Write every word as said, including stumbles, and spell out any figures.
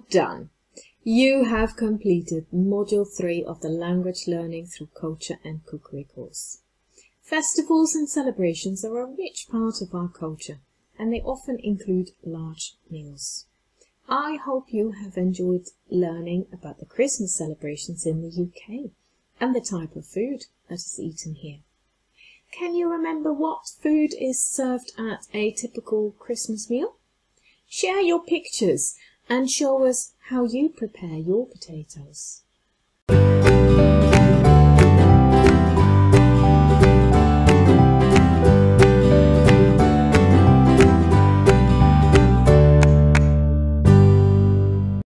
done! You have completed Module three of the Language Learning Through Culture and Cookery course. Festivals and celebrations are a rich part of our culture, and they often include large meals. I hope you have enjoyed learning about the Christmas celebrations in the U K and the type of food that is eaten here. Can you remember what food is served at a typical Christmas meal? Share your pictures and show us how you prepare your potatoes.